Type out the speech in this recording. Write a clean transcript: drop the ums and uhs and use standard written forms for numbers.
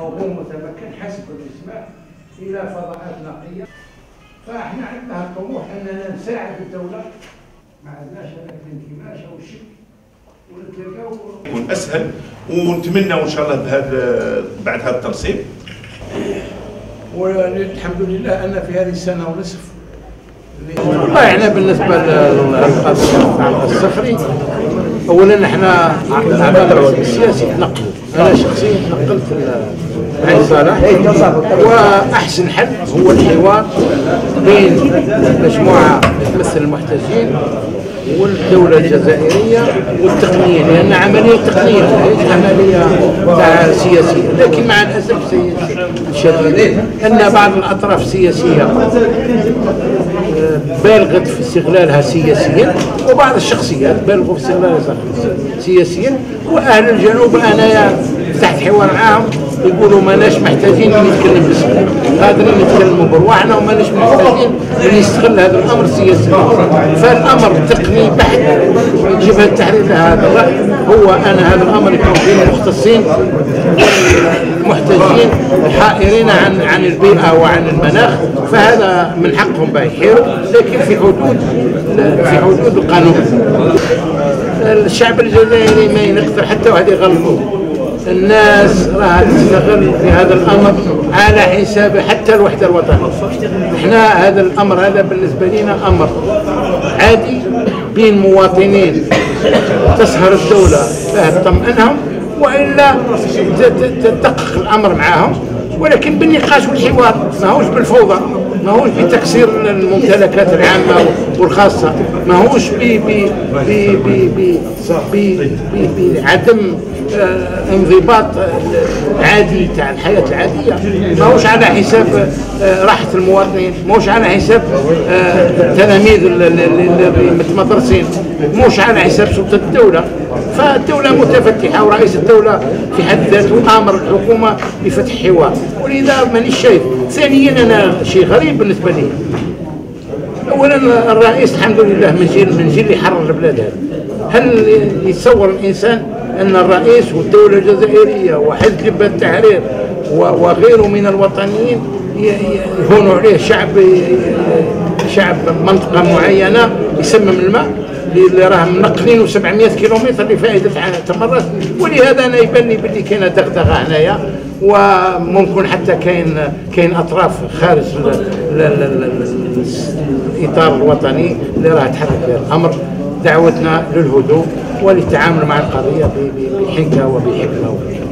غير متمكن حسب الاسماء الى فضاءات نقيه. فاحنا عندنا الطموح اننا نساعد الدوله، ما عندناش هذاك الانكماش او الشك، ونتلقاو يكون اسهل. ونتمنى ان شاء الله بهذا بعد هذا الترسيم. والحمد لله ان في هذه السنه ونصف والله احنا بالنسبه للقصر الصخري، اولا احنا اعضاء الحزب السياسي تنقلوا، انا شخصيا تنقلت عين صالح، واحسن حل هو الحوار بين مجموعه تمثل المحتجين والدولة الجزائرية والتقنية، لأن عملية تقنية ليست عملية سياسية، لكن مع الأسف الشديد أن بعض الأطراف السياسية بالغت في استغلالها سياسيا، وبعض الشخصيات بالغوا في استغلالها سياسيا، وأهل الجنوب أنا فتحت حوار معاهم يقولوا ماناش محتاجين نتكلم باسمنا، قادرين نتكلموا برواحنا وماناش محتاجين نستغل هذا الامر سياسيا. فالامر تقني بحت، جبهه التحرير هذا الراي هو ان هذا الامر يكون بين المختصين المحتجين الحائرين عن البيئه وعن المناخ، فهذا من حقهم يحيروا، لكن في حدود القانون. الشعب الجزائري ما ينقدر حتى واحد يغلطوه، الناس راح تستغل في هذا الامر على حساب حتى الوحده الوطنيه. احنا هذا الامر هذا بالنسبه لنا امر عادي بين مواطنين تسهر الدوله فيها تطمئنهم، والا تدقق الامر معاهم، ولكن بالنقاش والحوار، ماهوش بالفوضى، ماهوش بتكسير الممتلكات العامه والخاصه، ماهوش بعدم انضباط عادي تاع الحياه العاديه، ماهوش على حساب راحه المواطنين، ماهوش على حساب التلاميذ المتمدرسين، ماهوش على حساب سلطه الدوله. فالدوله متفتحه، ورئيس الدوله في حد ذاته امر الحكومه بفتح حوار، ولذا مانيش شايف. ثانيا انا شيء غريب بالنسبه لي، اولا الرئيس الحمد لله من جيل اللي حرر البلاد هذه، هل يتصور الانسان ان الرئيس والدوله الجزائريه وحزب جبهه التحرير وغيره من الوطنيين يهونوا عليه شعب منطقه معينه يسمم الماء اللي راه منقلينه 700 كيلومتر لفائده تمرات؟ ولهذا انا يبان لي باللي كاينه دغدغه هنايا، وممكن حتى كاين اطراف خارج الاطار الوطني اللي راه تحرك هذا الامر. دعوتنا للهدوء وللتعامل مع القضيه بحنكه وبحكمه.